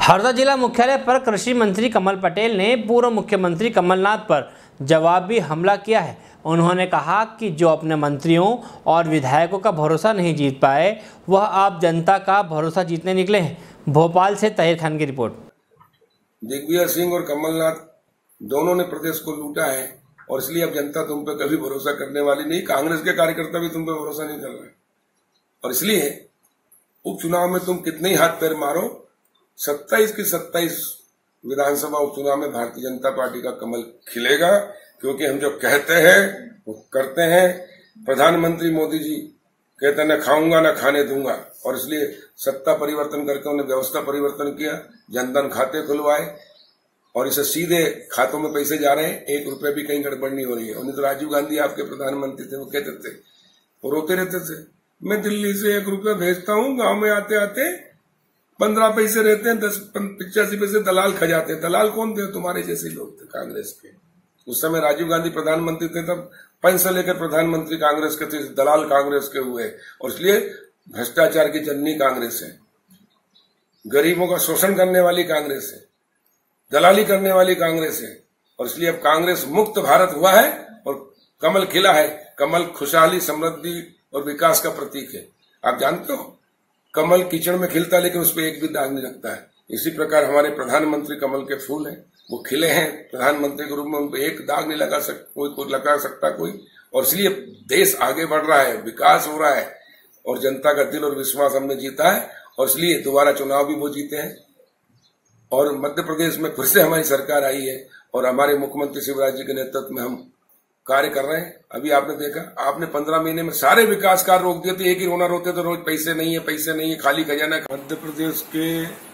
हरदा जिला मुख्यालय पर कृषि मंत्री कमल पटेल ने पूर्व मुख्यमंत्री कमलनाथ पर जवाबी हमला किया है। उन्होंने कहा कि जो अपने मंत्रियों और विधायकों का भरोसा नहीं जीत पाए, वह आप जनता का भरोसा जीतने निकले हैं। भोपाल से तहिर खान की रिपोर्ट। दिग्विजय सिंह और कमलनाथ दोनों ने प्रदेश को लूटा है और इसलिए अब जनता तुम पे कभी भरोसा करने वाली नहीं। कांग्रेस के कार्यकर्ता भी तुम पे भरोसा नहीं कर रहे और इसलिए उपचुनाव में तुम कितने ही हाथ पैर मारो, 27 की 27 विधानसभा उपचुनाव में भारतीय जनता पार्टी का कमल खिलेगा, क्योंकि हम जो कहते हैं वो करते हैं। प्रधानमंत्री मोदी जी कहते हैं न खाऊंगा न खाने दूंगा, और इसलिए सत्ता परिवर्तन करके उन्हें व्यवस्था परिवर्तन किया, जनधन खाते खुलवाए और इसे सीधे खातों में पैसे जा रहे हैं। 1 रुपए भी कहीं गड़बड़ नहीं हो रही है। उन्हें तो राजीव गांधी आपके प्रधानमंत्री थे, वो कहते थे, वो रोते रहते थे, मैं दिल्ली से 1 रुपया भेजता हूं, गांव में आते आते 15 पैसे रहते हैं, 85 पैसे दलाल खा जाते हैं। दलाल कौन थे? तुम्हारे जैसे लोग थे कांग्रेस के। उस समय राजीव गांधी प्रधानमंत्री थे, तब 5 से लेकर प्रधानमंत्री कांग्रेस के थे, दलाल कांग्रेस के हुए और इसलिए भ्रष्टाचार की जननी कांग्रेस है, गरीबों का शोषण करने वाली कांग्रेस है, दलाली करने वाली कांग्रेस है। और इसलिए अब कांग्रेस मुक्त भारत हुआ है और कमल खिला है। कमल खुशहाली, समृद्धि और विकास का प्रतीक है। आप जानते हो कमल कीचड़ में खिलता है लेकिन उस पर एक भी दाग नहीं लगता है। इसी प्रकार हमारे प्रधानमंत्री कमल के फूल हैं, वो खिले हैं प्रधानमंत्री के रूप में, उन पर एक दाग नहीं लगा सकता कोई। और इसलिए देश आगे बढ़ रहा है, विकास हो रहा है और जनता का दिल और विश्वास हमने जीता है और इसलिए दोबारा चुनाव भी वो जीते हैं। और मध्य प्रदेश में फिर से हमारी सरकार आई है और हमारे मुख्यमंत्री शिवराज जी के नेतृत्व में हम कार्य कर रहे हैं। अभी आपने देखा, आपने 15 महीने में सारे विकास कार्य रोक दिए थे। एक ही रोना रोते थे रोज, पैसे नहीं है, पैसे नहीं है, खाली खजाना। मध्य प्रदेश के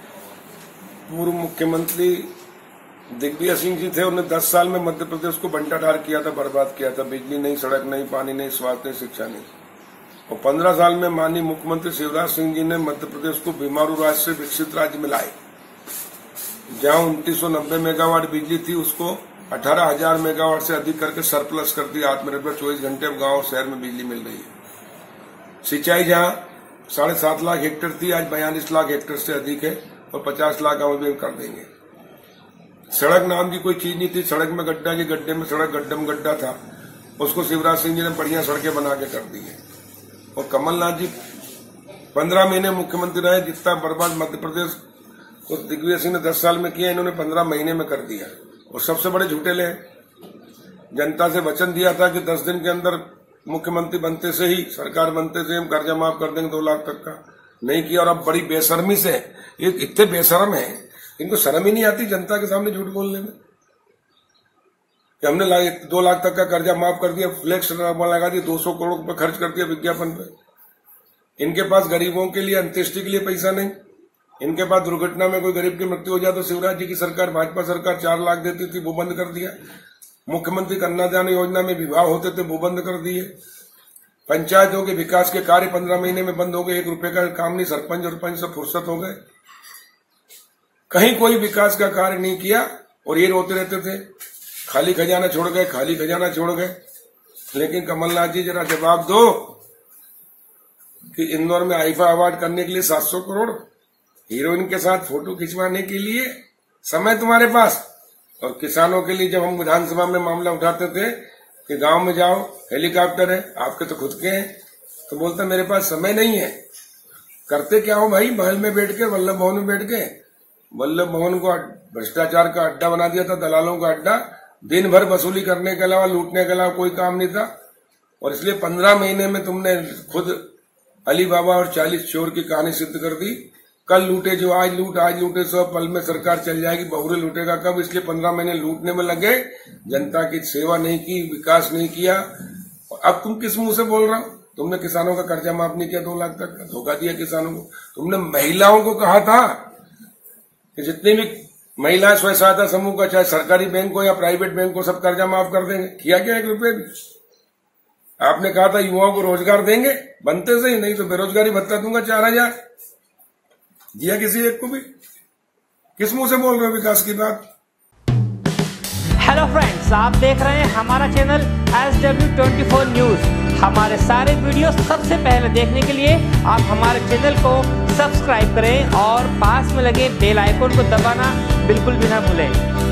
पूर्व मुख्यमंत्री दिग्विजय सिंह जी थे। उन्होंने 10 साल में मध्य प्रदेश को बंटाढार किया था, बर्बाद किया था। बिजली नहीं, सड़क नहीं, पानी नहीं, स्वास्थ्य नहीं, शिक्षा नहीं। और 15 साल में माननीय मुख्यमंत्री शिवराज सिंह जी ने मध्य प्रदेश को बीमारू राज्य से विकसित राज्य में लाए। जहां 2990 मेगावाट बिजली थी, उसको 18,000 मेगावाट से अधिक करके सरप्लस कर दिया। आत्मनिर्भर 24 घंटे अब गांव और शहर में बिजली मिल रही है। सिंचाई जहां 7.5 लाख हेक्टेयर थी, आज 42 लाख हेक्टेयर से अधिक है और 50 लाख गांव भी कर देंगे। सड़क नाम की कोई चीज नहीं थी, सड़क में गड्ढा के गड्ढे में सड़क, गड्ढे में गड्ढा था, उसको शिवराज सिंह जी ने बढ़िया सड़कें बना के कर दी है। और कमलनाथ जी 15 महीने मुख्यमंत्री रहे। जितना बर्बाद मध्य प्रदेश को दिग्विजय सिंह ने 10 साल में किया, इन्होंने 15 महीने में कर दिया। और सबसे बड़े झूठेले हैं। जनता से वचन दिया था कि 10 दिन के अंदर मुख्यमंत्री बनते से ही, सरकार बनते से हम कर्जा माफ कर देंगे 2 लाख तक का, नहीं किया। और अब बड़ी बेशर्मी से, ये इतने बेशर्म है, इनको शर्म ही नहीं आती जनता के सामने झूठ बोलने में कि हमने 2 लाख तक का कर्जा माफ कर दिया, फ्लेक्स लगा दिया, 200 करोड़ रुपए खर्च कर दिया विज्ञापन पे। इनके पास गरीबों के लिए अंत्येष्टि के लिए पैसा नहीं। इनके पास दुर्घटना में कोई गरीब की मृत्यु हो जाए तो शिवराज जी की सरकार, भाजपा सरकार 4 लाख देती थी, वो बंद कर दिया। मुख्यमंत्री कन्यादान योजना में विवाह होते थे, वो बंद कर दिए। पंचायतों के विकास के कार्य 15 महीने में बंद हो गए। 1 रुपए का काम नहीं, सरपंच और पंच सब फुर्सत हो गए। कहीं कोई विकास का कार्य नहीं किया और ये रोते रहते थे, खाली खजाना छोड़ गए, खाली खजाना छोड़ गए। लेकिन कमलनाथ जी जरा जवाब दो कि इंदौर में आईफा अवार्ड करने के लिए 700 करोड़, हीरोइन के साथ फोटो खिंचवाने के लिए समय तुम्हारे पास, और किसानों के लिए जब हम विधानसभा में मामला उठाते थे कि गांव में जाओ, हेलीकॉप्टर है, आपके तो खुद के हैं, तो बोलता मेरे पास समय नहीं है। करते क्या हो भाई? महल में बैठ के, वल्लभ भवन में बैठ के, वल्लभ भवन को भ्रष्टाचार का अड्डा बना दिया था, दलालों का अड्डा। दिन भर वसूली करने के अलावा, लूटने के अलावा कोई काम नहीं था। और इसलिए 15 महीने में तुमने खुद अली बाबा और 40 चोर की कहानी सिद्ध कर दी। कल लूटे जो आज लूटे, सब पल में सरकार चल जाएगी। बहुरे लूटेगा कब? इसलिए 15 महीने लूटने में लगे, जनता की सेवा नहीं की, विकास नहीं किया। अब तुम किस मुंह से बोल रहे हो? तुमने किसानों का कर्जा माफ नहीं किया 2 लाख तक का, धोखा दिया किसानों को। तुमने महिलाओं को कहा था कि जितने भी महिला स्वयं सहायता समूह का, चाहे सरकारी बैंक हो या प्राइवेट बैंक हो, सब कर्जा माफ कर देंगे। किया क्या? 1 रुपये भी? आपने कहा था युवाओं को रोजगार देंगे, बनते से ही, नहीं तो बेरोजगारी भत्ता दूंगा 4000, दिया किसी एक को भी? किस मुंह से बोल रहे हो विकास की बात? हेलो फ्रेंड्स, आप देख रहे हैं हमारा चैनल SW24 न्यूज़। हमारे सारे वीडियो सबसे पहले देखने के लिए आप हमारे चैनल को सब्सक्राइब करें और पास में लगे बेल आइकन को दबाना बिल्कुल भी ना भूलें।